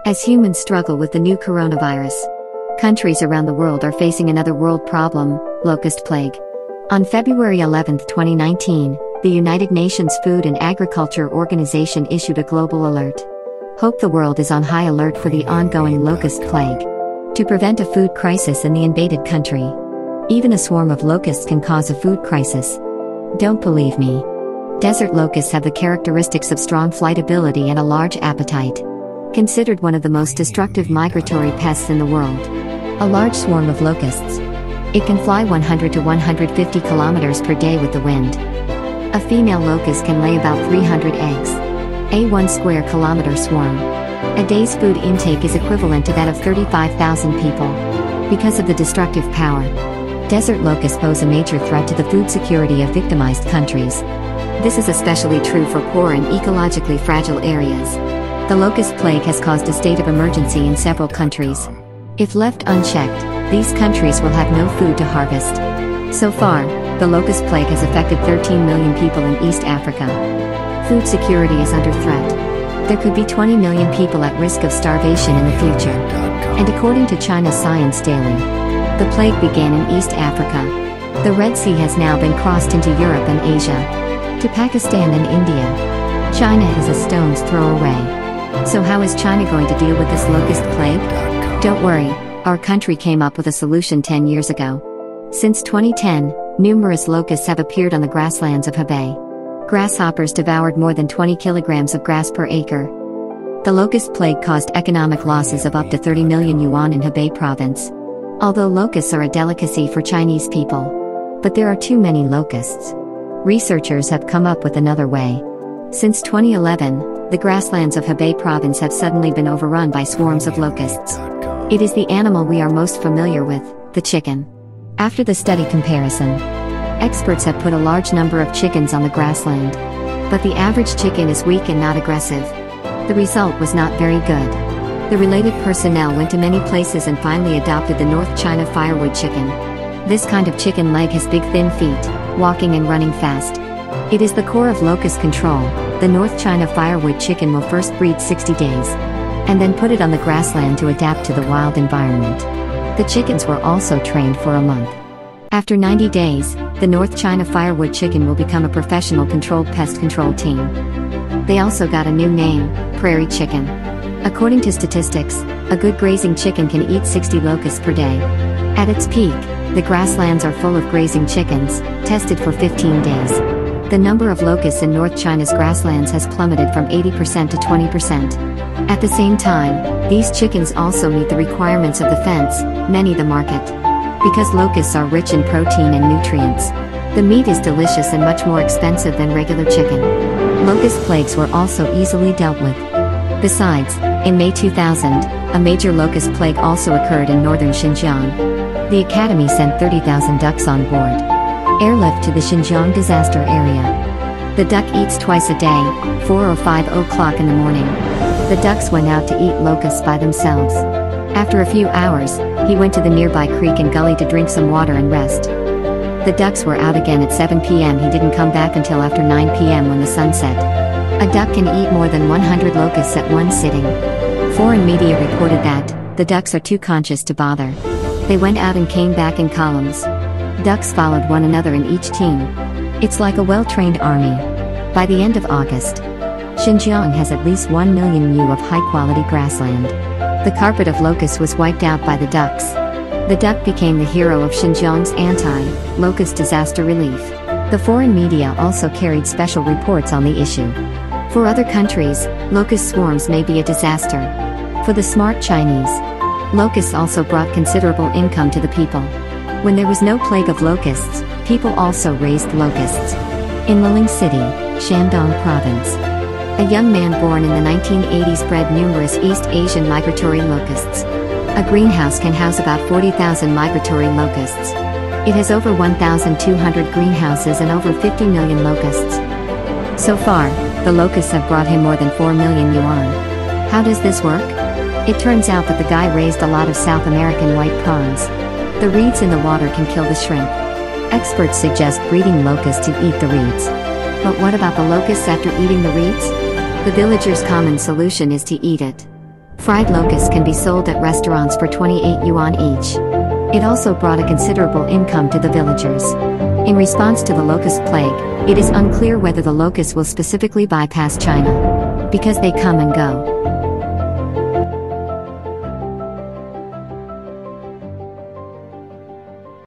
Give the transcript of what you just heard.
As humans struggle with the new coronavirus, countries around the world are facing another world problem, locust plague. On February 11, 2019, the United Nations Food and Agriculture Organization issued a global alert. Hope the world is on high alert for the ongoing locust plague. To prevent a food crisis in the invaded country. Even a swarm of locusts can cause a food crisis. Don't believe me? Desert locusts have the characteristics of strong flight ability and a large appetite. Considered one of the most destructive migratory pests in the world. A large swarm of locusts. It can fly 100 to 150 kilometers per day with the wind. A female locust can lay about 300 eggs. A 1 square kilometer swarm. A day's food intake is equivalent to that of 35,000 people. Because of the destructive power, desert locusts pose a major threat to the food security of victimized countries. This is especially true for poor and ecologically fragile areas. The locust plague has caused a state of emergency in several countries. If left unchecked, these countries will have no food to harvest. So far, the locust plague has affected 13 million people in East Africa. Food security is under threat. There could be 20 million people at risk of starvation in the future. And according to China's Science Daily, the plague began in East Africa. The Red Sea has now been crossed into Europe and Asia. To Pakistan and India. China is a stone's throw away. So how is China going to deal with this locust plague? Don't worry, our country came up with a solution 10 years ago. Since 2010, numerous locusts have appeared on the grasslands of Hebei. Grasshoppers devoured more than 20 kilograms of grass per acre. The locust plague caused economic losses of up to 30 million yuan in Hebei province. Although locusts are a delicacy for Chinese people. But there are too many locusts. Researchers have come up with another way. Since 2011, the grasslands of Hebei province have suddenly been overrun by swarms of locusts. It is the animal we are most familiar with, the chicken. After the study comparison, experts have put a large number of chickens on the grassland. But the average chicken is weak and not aggressive. The result was not very good. The related personnel went to many places and finally adopted the North China firewood chicken. This kind of chicken leg has big thin feet, walking and running fast. It is the core of locust control. The North China firewood chicken will first breed 60 days. And then put it on the grassland to adapt to the wild environment. The chickens were also trained for a month. After 90 days, the North China firewood chicken will become a professional controlled pest control team. They also got a new name, prairie chicken. According to statistics, a good grazing chicken can eat 60 locusts per day. At its peak, the grasslands are full of grazing chickens, tested for 15 days. The number of locusts in North China's grasslands has plummeted from 80% to 20%. At the same time, these chickens also meet the requirements of the fence, many the market. Because locusts are rich in protein and nutrients. The meat is delicious and much more expensive than regular chicken. Locust plagues were also easily dealt with. Besides, in May 2000, a major locust plague also occurred in northern Xinjiang. The Academy sent 30,000 ducks on board. Airlift to the Xinjiang disaster area. The duck eats twice a day, 4 or 5 o'clock in the morning. The ducks went out to eat locusts by themselves. After a few hours, he went to the nearby creek and gully to drink some water and rest. The ducks were out again at 7 p.m. He didn't come back until after 9 p.m. when the sun set. A duck can eat more than 100 locusts at one sitting. Foreign media reported that the ducks are too conscious to bother. They went out and came back in columns. Ducks followed one another in each team. It's like a well-trained army. By the end of August, Xinjiang has at least 1 million mu of high-quality grassland. The carpet of locusts was wiped out by the ducks. The duck became the hero of Xinjiang's anti-locust disaster relief. The foreign media also carried special reports on the issue. For other countries, locust swarms may be a disaster. For the smart Chinese, locusts also brought considerable income to the people. When there was no plague of locusts, people also raised locusts. In Liling City, Shandong Province, a young man born in the 1980s bred numerous East Asian migratory locusts. A greenhouse can house about 40,000 migratory locusts. It has over 1,200 greenhouses and over 50 million locusts. So far, the locusts have brought him more than 4 million yuan. How does this work? It turns out that the guy raised a lot of South American white prawns. The reeds in the water can kill the shrimp. Experts suggest breeding locusts to eat the reeds. But what about the locusts after eating the reeds? The villagers' common solution is to eat it. Fried locusts can be sold at restaurants for 28 yuan each. It also brought a considerable income to the villagers. In response to the locust plague, it is unclear whether the locusts will specifically bypass China, because they come and go.